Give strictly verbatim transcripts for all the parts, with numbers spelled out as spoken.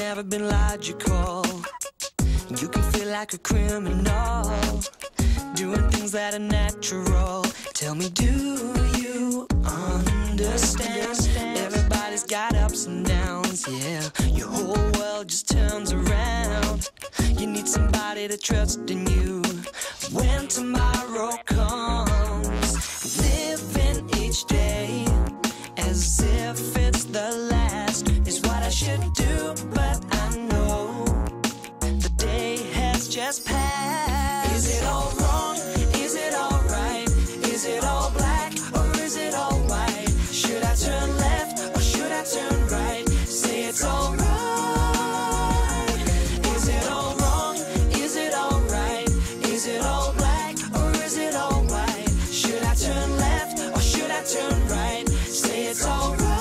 never been logical. You can feel like a criminal, doing things that are natural. Tell me, do you understand? Everybody's got ups and downs, yeah. Your whole world just turns around. You need somebody to trust in you when tomorrow comes. Living each day as if it's the last is what I should do, but I know the day has just passed. Is it all wrong? Is it all right? Is it all black or is it all white? Should I turn left or should I turn right? Say it's all right. Is it all wrong? Is it all right? Is it all black or is it all white? Should I turn left or should I turn right? Say it's all right.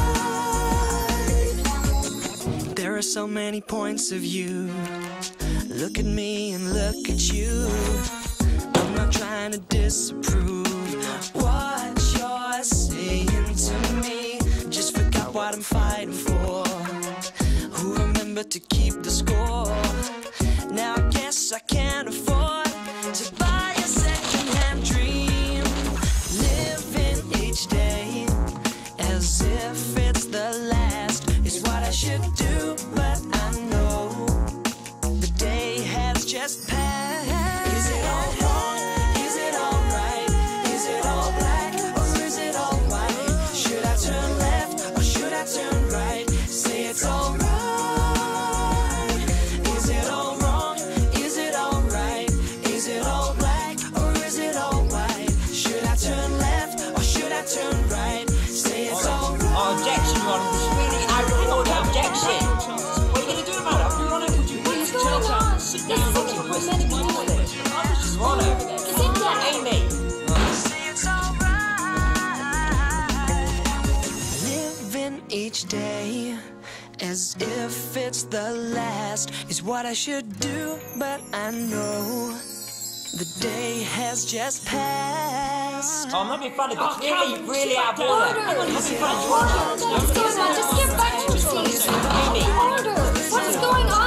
There are so many points of view. Look at me and look at you. I'm not trying to disapprove what you're saying to me. Just forgot what I'm fighting for. Who remembered to keep the score? Now I guess I can't afford to buy a second-hand dream. Living each day as if it's the last is what I should do, but I know the day has just passed. Is it all wrong? Is it all right? Is it all black or is it all white? Should I turn left or should I turn right? Say it's all right. Is it all wrong? Is it all right? Is it all black or is it all white? Should I turn left or should I turn right? Say it's all right. Oh, objection, Ron. It's really, I really want to objection. What are you going to do about it? You want to do What's going on? This is what we're meant to be doing. Just Ron over there. Is it that? Amy. Say it's all right. Living each day as if it's the last is what I should do, but I know the day has just passed. Oh, I'm not being funny, but Oh, really, come, really she's out of like order. order. I'm not being funny. What's going on? Just get back to your seat. Order. What's going on?